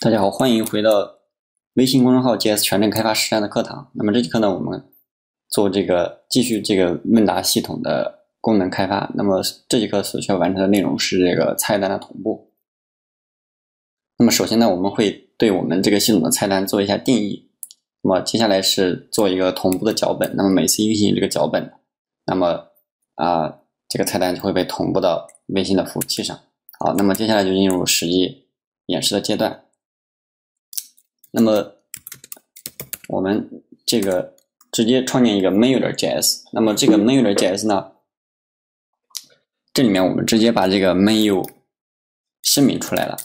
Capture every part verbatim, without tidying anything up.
大家好，欢迎回到微信公众号 J S 全站开发实战的课堂。那么这节课呢，我们做这个继续这个问答系统的功能开发。那么这节课所需要完成的内容是这个菜单的同步。那么首先呢，我们会对我们这个系统的菜单做一下定义。那么接下来是做一个同步的脚本。那么每次运行这个脚本，那么啊这个菜单就会被同步到微信的服务器上。好，那么接下来就进入实际演示的阶段。那么我们这个直接创建一个 menu.js， 那么这个 menu.js 呢，这里面我们直接把这个 menu 声明出来了。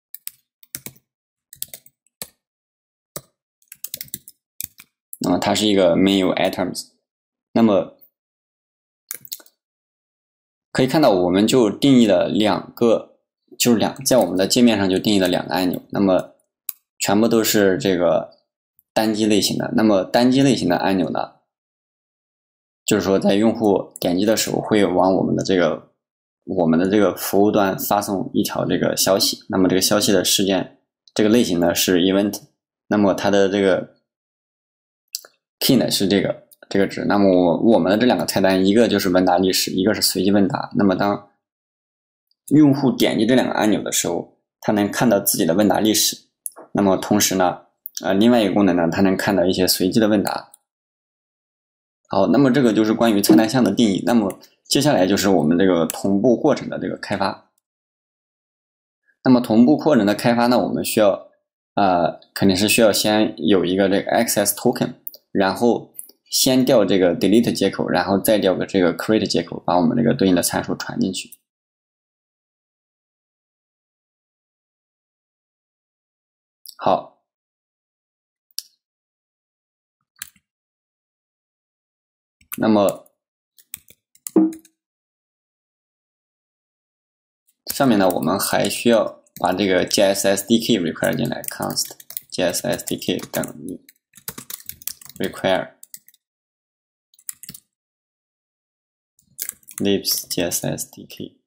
那么它是一个 menu items， 那么可以看到我们就定义了两个，就是两在我们的界面上就定义了两个按钮，那么全部都是这个单击类型的。那么单击类型的按钮呢，就是说在用户点击的时候会往我们的这个我们的这个服务端发送一条这个消息。那么这个消息的事件这个类型呢是 event， 那么它的这个 key 呢是这个这个值。那么我我们的这两个菜单，一个就是问答历史，一个是随机问答。那么当用户点击这两个按钮的时候，他能看到自己的问答历史。那么同时呢，呃，另外一个功能呢，它能看到一些随机的问答。好，那么这个就是关于菜单项的定义。那么接下来就是我们这个同步过程的这个开发。那么同步过程的开发呢，我们需要呃，肯定是需要先有一个这个 access token， 然后先调这个 delete 接口，然后再调个这个 create 接口，把我们这个对应的参数传进去。好，那么上面呢，我们还需要把这个 J S S D K require 进来 ，const J S S D K 等于 require libs J S S D K。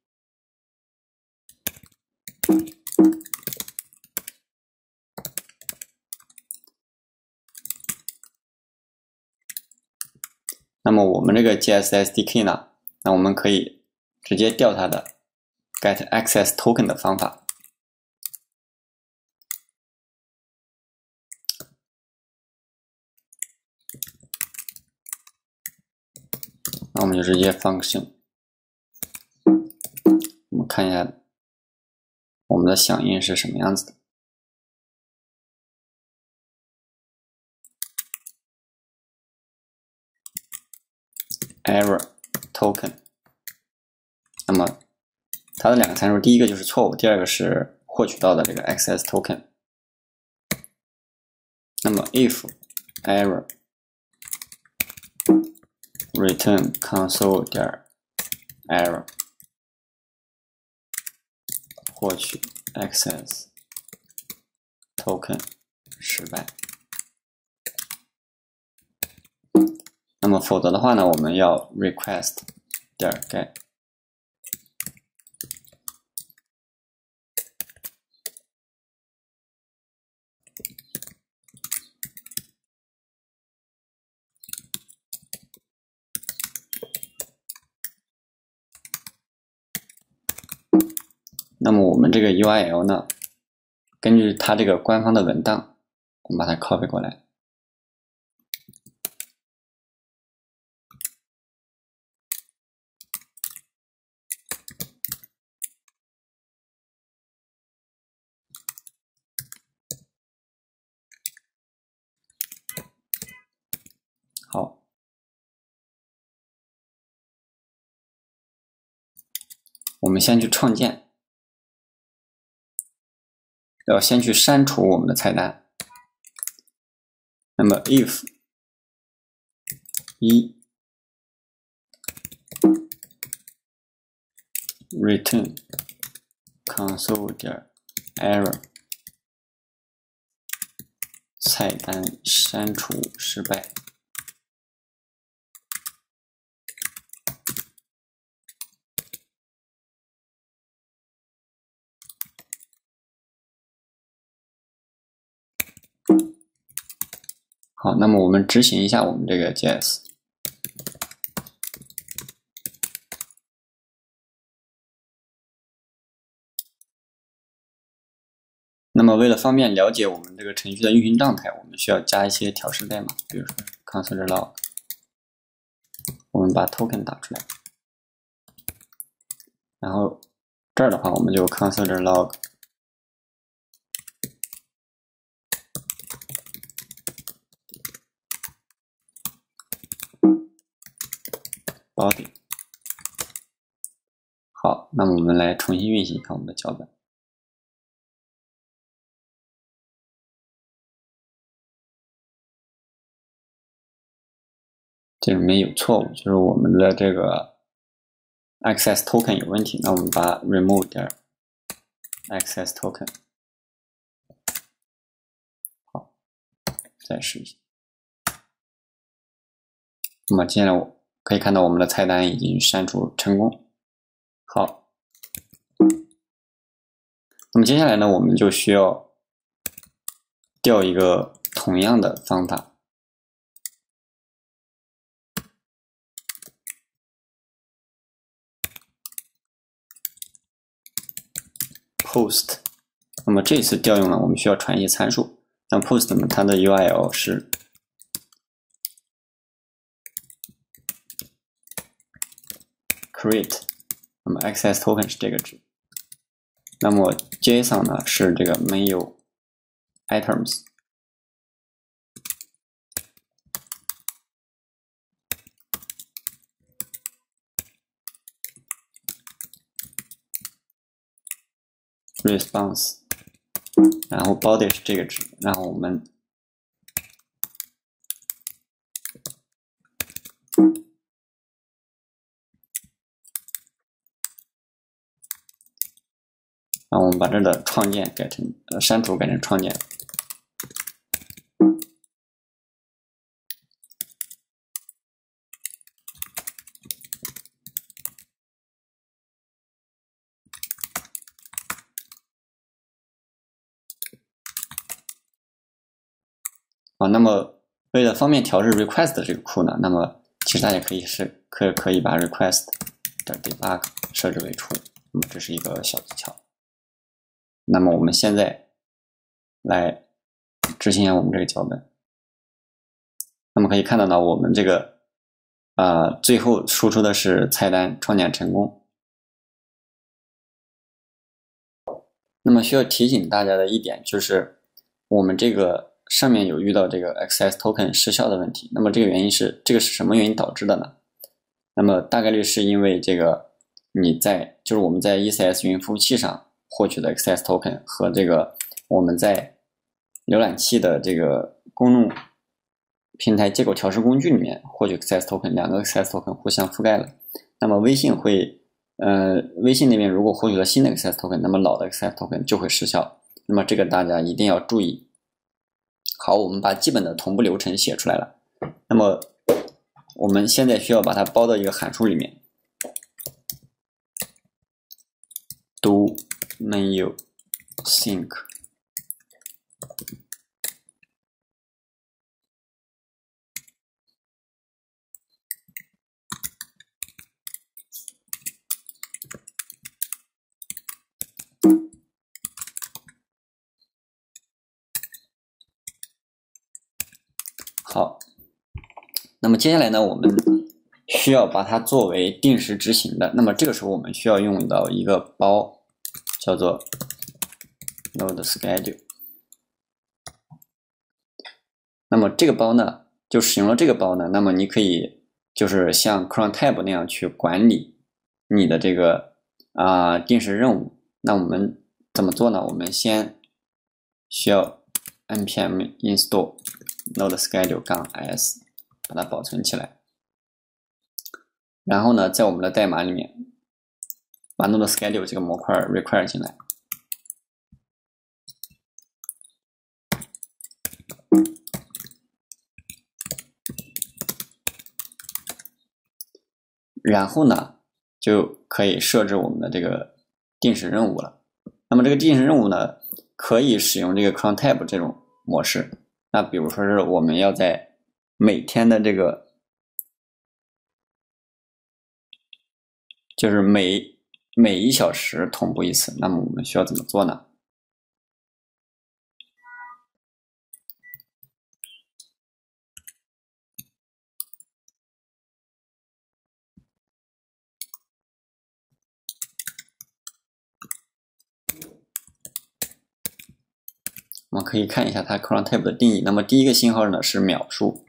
那么我们这个 J S S D K 呢，那我们可以直接调它的 get access token 的方法。那我们就直接 function， 我们看一下我们的响应是什么样子的。error token， 那么它的两个参数，第一个就是错误，第二个是获取到的这个 access token。那么 if error return console 点 error 获取 access token 失败。那么否则的话呢，我们要 request 点 get。那么我们这个 U I L 呢，根据它这个官方的文档，我们把它 copy 过来。好，我们先去创建。要先去删除我们的菜单。那么 if 一 return console 点 error 菜单删除失败。 好，那么我们执行一下我们这个 J S。那么为了方便了解我们这个程序的运行状态，我们需要加一些调试代码，比如说 console.log， 我们把 token 打出来，然后这儿的话我们就 console.log body。好，那么我们来重新运行一下我们的脚本。这里面有错误，就是我们的这个 access token 有问题，那我们把 remove 点 access token。好，再试一下。那么接下来我可以看到我们的菜单已经删除成功。好，那么接下来呢，我们就需要调一个同样的方法。post， 那么这次调用呢，我们需要传一些参数。像 post 呢，它的 U R L 是 create， 那么 access token 是这个值。那么 JSON 呢是这个 mail items。response， 然后 body 是这个值，然后我们然后我们把这的创建改成呃删除改成创建。啊，那么为了方便调试 request 这个库呢，那么其实大家可以是可可以把 request 的 debug 设置为 true， 那么这是一个小技巧。那么我们现在来执行一下我们这个脚本。那么可以看到呢，我们这个啊、呃、最后输出的是菜单创建成功。那么需要提醒大家的一点就是，我们这个上面有遇到这个 access token 失效的问题。那么这个原因是这个是什么原因导致的呢？那么大概率是因为这个你在就是我们在 E C S 云服务器上获取的 access token 和这个我们在浏览器的这个公众平台接口调试工具里面获取 access token 两个 access token 互相覆盖了。那么微信会呃微信那边如果获取了新的 access token， 那么老的 access token 就会失效。那么这个大家一定要注意。好，我们把基本的同步流程写出来了。那么我们现在需要把它包到一个函数里面 ，do menu sync。好，那么接下来呢，我们需要把它作为定时执行的。那么这个时候我们需要用到一个包，叫做 node schedule。那么这个包呢，就使用了这个包呢，那么你可以就是像 cron tab 那样去管理你的这个啊、呃、定时任务。那我们怎么做呢？我们先需要 npm install node schedule 杠 s 把它保存起来，然后呢，在我们的代码里面把 node schedule 这个模块 require 进来，然后呢就可以设置我们的这个定时任务了。那么这个定时任务呢，可以使用这个 cron tab 这种模式。 那比如说是我们要在每天的这个，就是每每一小时同步一次，那么我们需要怎么做呢？我们可以看一下它 crontab 的定义。那么第一个信号呢是秒数，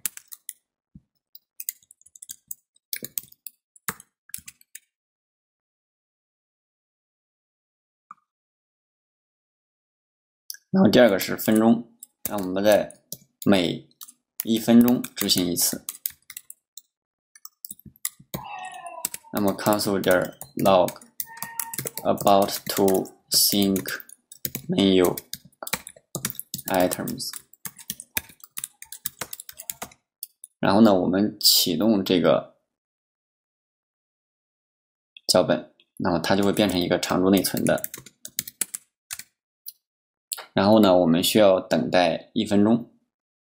然后第二个是分钟，那我们在每一分钟执行一次。那么 console 点 log about to sync menu items， 然后呢，我们启动这个脚本，那么它就会变成一个常驻内存的。然后呢，我们需要等待一分钟。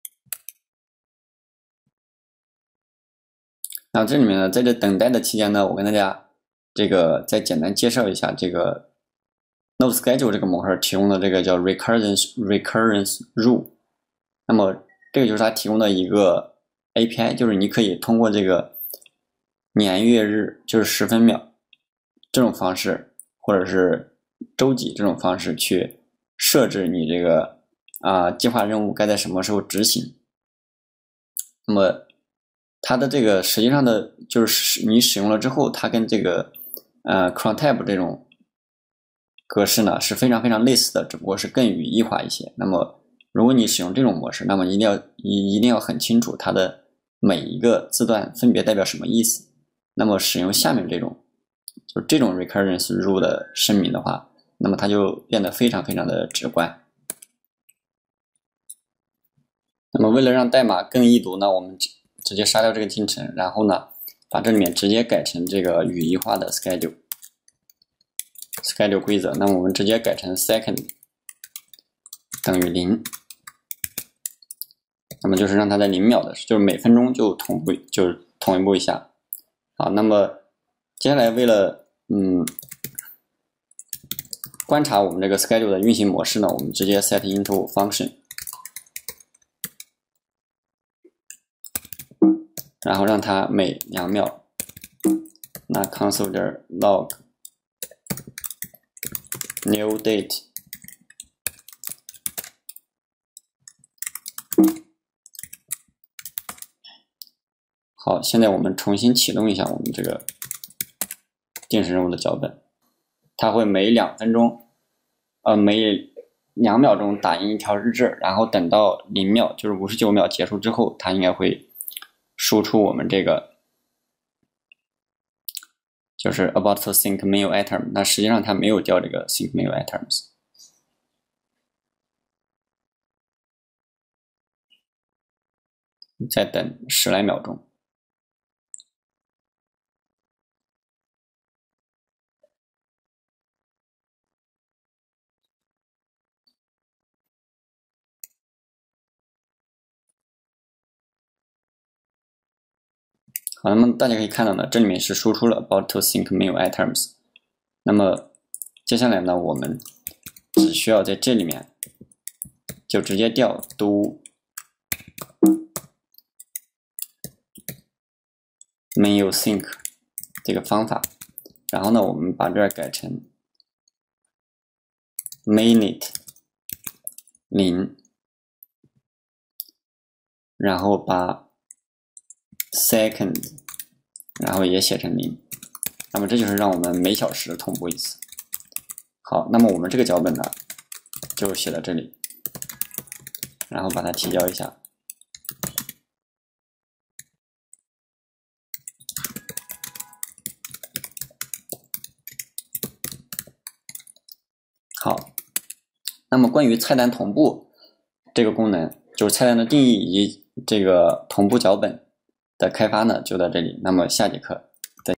那这里面呢，在这等待的期间呢，我跟大家这个再简单介绍一下这个 Node Schedule 这个模块提供的这个叫 recurrence recurrence rule。那么这个就是它提供的一个 A P I， 就是你可以通过这个年月日，就是十分秒这种方式，或者是周几这种方式去设置你这个啊、呃、计划任务该在什么时候执行。那么它的这个实际上的就是你使用了之后，它跟这个呃 crontab 这种格式呢是非常非常类似的，只不过是更语义化一些。那么如果你使用这种模式，那么一定要一一定要很清楚它的每一个字段分别代表什么意思。那么使用下面这种就是这种 recurrence rule 的声明的话，那么它就变得非常非常的直观。那么为了让代码更易读呢，我们直接杀掉这个进程，然后呢把这里面直接改成这个语义化的 schedule schedule 规则。那么我们直接改成 second 等于零，那么就是让它在零秒的，就是每分钟就同步，就是同步一下。好，那么接下来为了嗯观察我们这个 schedule 的运行模式呢，我们直接 set into function， 然后让它每两秒，那 console 点 log new date， 好，现在我们重新启动一下我们这个定时任务的脚本，它会每两分钟，呃，每两秒钟打印一条日志，然后等到零秒，就是五十九秒结束之后，它应该会输出我们这个就是 about to sync menu item， 那实际上它没有叫这个 sync menu items。再等十来秒钟。好，那么大家可以看到呢，这里面是输出了 about to sync menu items。那么接下来呢，我们只需要在这里面就直接调 do menu sync 这个方法，然后呢，我们把这儿改成 minute 零，然后把 second 然后也写成零，那么这就是让我们每小时同步一次。好，那么我们这个脚本呢就写到这里，然后把它提交一下。好，那么关于菜单同步这个功能，就是菜单的定义以及这个同步脚本的开发呢，就到这里。那么下节课